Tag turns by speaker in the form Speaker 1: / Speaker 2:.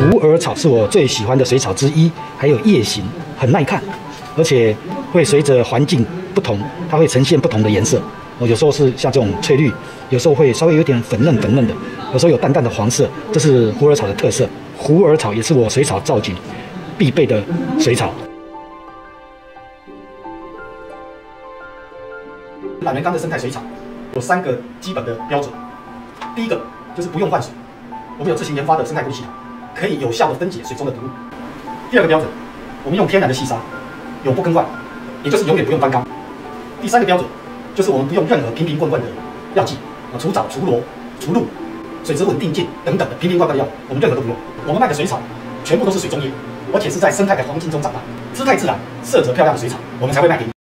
Speaker 1: 虎耳草是我最喜欢的水草之一，还有叶形，很耐看，而且会随着环境不同，它会呈现不同的颜色。有时候是像这种翠绿，有时候会稍微有点粉嫩的，有时候有淡淡的黄色，这是虎耳草的特色。虎耳草也是我水草造景必备的水草。懒人缸的生态水草有3个基本的标准，第一个就是不用换水，我们有自行研发的生态过滤系统，可以有效的分解水中的毒物。第2个标准，我们用天然的细沙，永不更换，也就是永远不用翻缸。第3个标准，就是我们不用任何瓶瓶罐罐的药剂，除藻、除螺、除露、水质稳定剂等等的瓶瓶罐罐的药，我们任何都不用。我们卖的水草全部都是水中叶，而且是在生态的环境中长大，姿态自然、色泽漂亮的水草，我们才会卖给你。